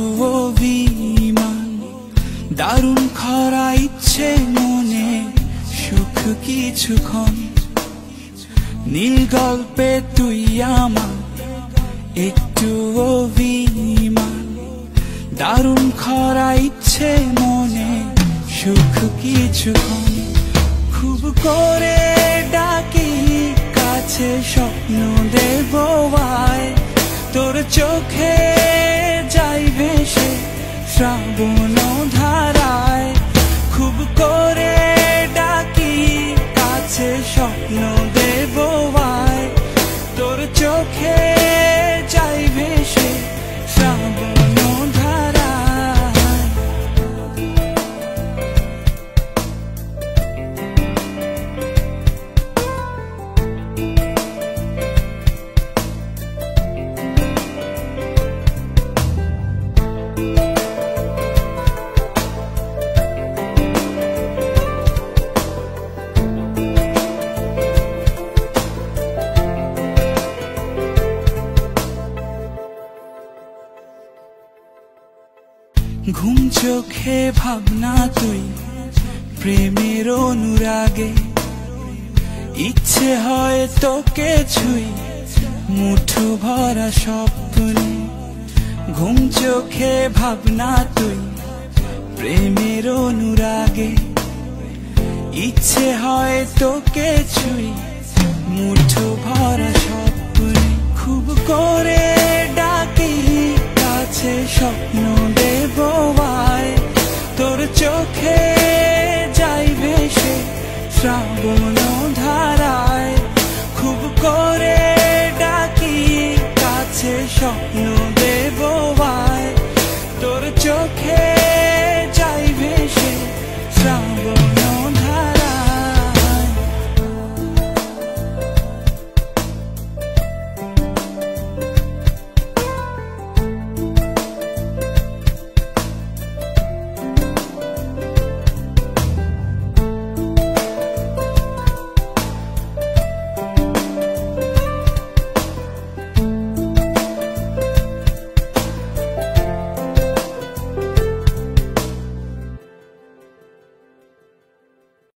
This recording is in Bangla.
অভিমান, দারুণ খরা ইচ্ছে মনে, সুখ কিছুক্ষণ। নীল গল্পে তুই আমার একটু অভিমান, দারুণ খরা ইচ্ছে মনে, সুখ কিছুক্ষণ। খুব করে ডাকি কাছে, স্বপ্ন দেব আয়, তোর চোখে যাই ভেসে শ্রাবণ ধারায়। খুব করে ডাকি কাছে, স্বপ্ন দেব আয়, তোর চোখে যাই ভেসে শ্রাবণ ধারায়। ঘুম চোখে ভাবনা তুই, প্রেমের অনুরাগে, ইচ্ছে হয় তোকে ছুঁই মুঠো ভরা স্বপ্নে। ঘুম চোখে ভাবনা তুই, প্রেমের অনুরাগে, ইচ্ছে হয় তোকে ছুঁই মুঠো ভরা স্বপ্নে। খুব করে ডাকি কাছে, স্বপ্ন